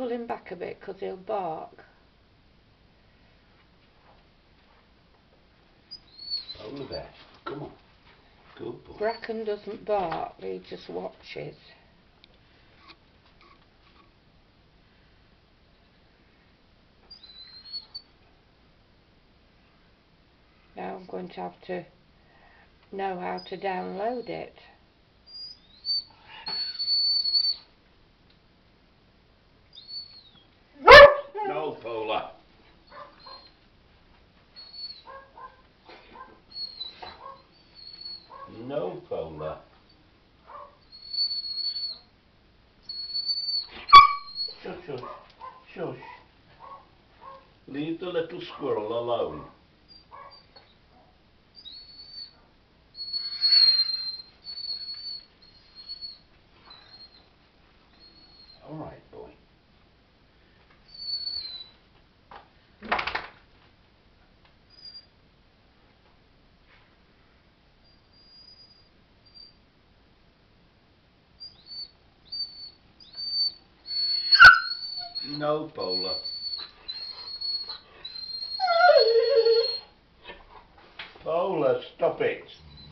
pull him back a bit because he'll bark. Polar bear, come on. Good boy. Bracken doesn't bark, he just watches. Now I'm going to have to know how to download it. No, Polar. No, Polar. Shush, shush, shush. Leave the little squirrel alone. All right, boy. No, Polar. Polar, stop it.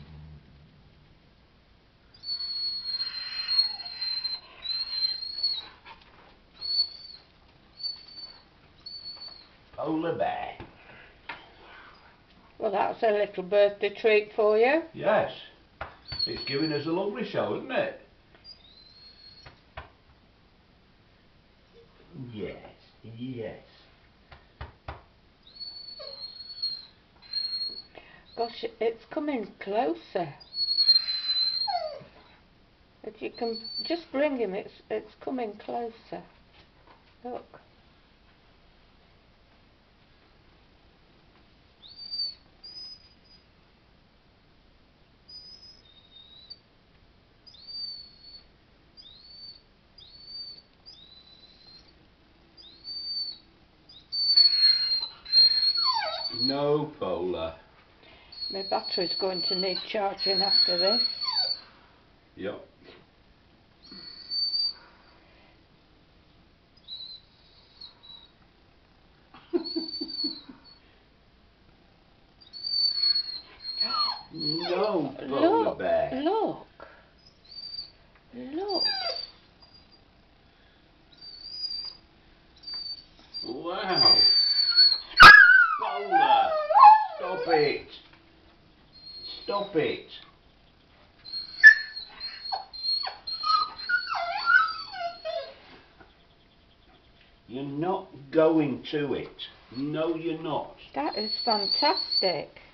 Polar bear. Well, that's a little birthday treat for you. Yes. It's giving us a lovely show, isn't it? Yes, yes. Gosh, it's coming closer. If you can just bring him, it's coming closer. Look. No, Polar. My battery's going to need charging after this. Yep. No, Polar bear. Look. Look. Wow. Polar, stop it. Stop it. You're not going to it. No, you're not. That is fantastic.